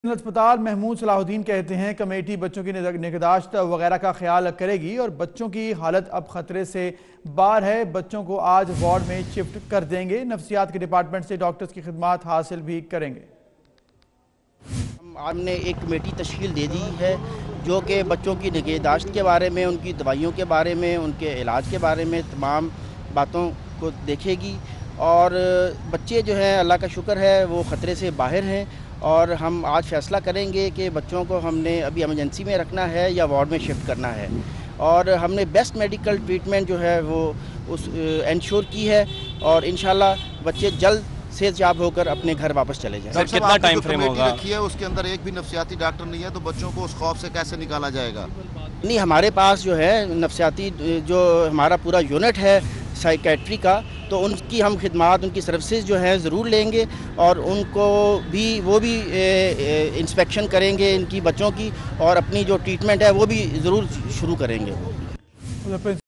اسپتال محمود صلاح الدین کہتے ہیں کمیٹی بچوں کی نگہداشت وغیرہ کا خیال کرے گی اور بچوں کی حالت اب خطرے سے باہر ہے۔ بچوں کو آج وارڈ میں شفٹ کر دیں گے۔ نفسیات کے ڈپارٹمنٹ سے ڈاکٹرز کی خدمات حاصل بھی کریں گے۔ ہم نے ایک کمیٹی تشکیل دے دی ہے جو کہ بچوں کی نگہداشت کے بارے میں، ان کی دوائیوں کے بارے میں، ان کے علاج کے بارے میں تمام باتوں کو دیکھے گی، اور بچے جو ہیں اللہ کا شکر ہے وہ خطرے سے باہر ہیں، اور ہم آج فیصلہ کریں گے کہ بچوں کو ہم نے ابھی ایمرجنسی میں رکھنا ہے یا وارڈ میں شفٹ کرنا ہے، اور ہم نے بیسٹ میڈیکل ٹریٹمنٹ جو ہے وہ انشور کی ہے، اور انشاءاللہ بچے جلد صحت یاب ہو کر اپنے گھر واپس چلے جائیں۔ سر کتنا ٹائم فریم ہوگا؟ رکھی ہے اس کے اندر ایک بھی نفسیاتی ڈاکٹر نہیں ہے، تو بچوں کو اس خوف سے کیسے نکالا جائے گا؟ نہیں، ہمارے پاس جو ہے نفسیاتی جو ہمارا پورا یونٹ ہے سائیکیٹری کا، تو ان کی ہم خدمات، ان کی سروسز جو ہیں ضرور لیں گے، اور ان کو بھی وہ بھی انسپیکشن کریں گے ان کی بچوں کی، اور اپنی جو ٹریٹمنٹ ہے وہ بھی ضرور شروع کریں گے۔